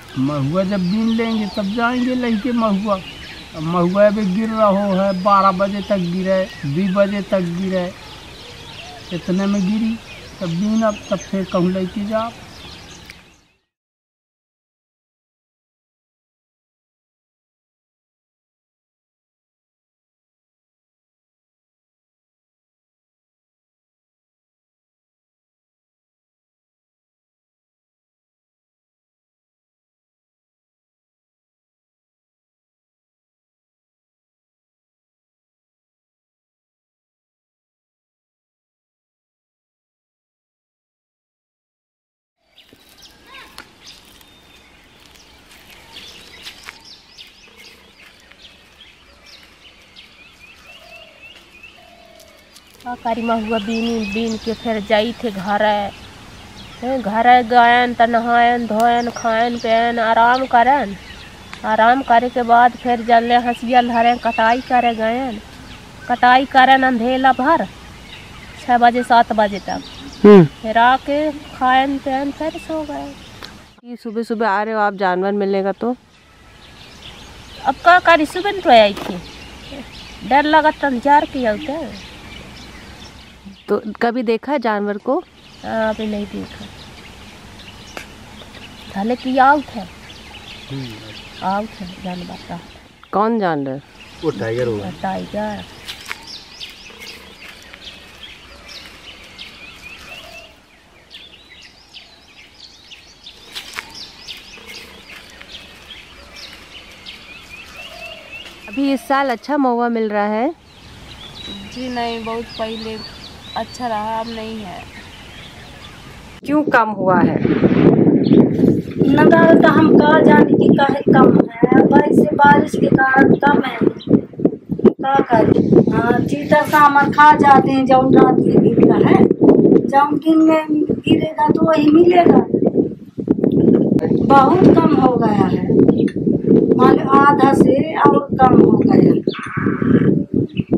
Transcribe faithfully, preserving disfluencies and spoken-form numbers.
महुआ जब बीन लेंगे तब जाएंगे लेके महुआ। अब महुआ भी गिर रहा है, बारह बजे तक गिरे, दो बजे तक गिरे, इतने में गिरी तब बीन, अब तब फिर कहूँ लेके जाओ। कारी महुआ बीनी बीन के फिर जाई थे घर घर गयन त नहायन धोयन खायन पेन आराम करन। आराम करे के बाद फिर जल्ले हंसिया धरे कटाई करे गयन। कटाई करन अंधेला भर छः बजे सात बजे तक, फिर आके खायन पेन फिर सो गए। सुबह सुबह आ रहे हो आप जानवर मिलेगा तो? अब का करी, सुबह तो आई थी, डर लगा तो इंतजार किया होते। तो कभी देखा है जानवर को? हाँ, अभी नहीं देखा। भले की आउट है, आउट है जानवर का। कौन जानवर? वो टाइगर होगा। टाइगर। अभी इस साल अच्छा महुआ मिल रहा है? जी नहीं, बहुत पहले अच्छा रहा, अब नहीं है। क्यों कम हुआ है? नगार तो हम कहा जाने की काहे कम है, वैसे बारिश के कारण कम है। क्या करें? हाँ, चीता सामर खा जाते हैं, जौन रात में गिरता है, जौन दिन में गिरेगा तो वही मिलेगा। बहुत कम हो गया है, मान लो आधा से और कम हो गया।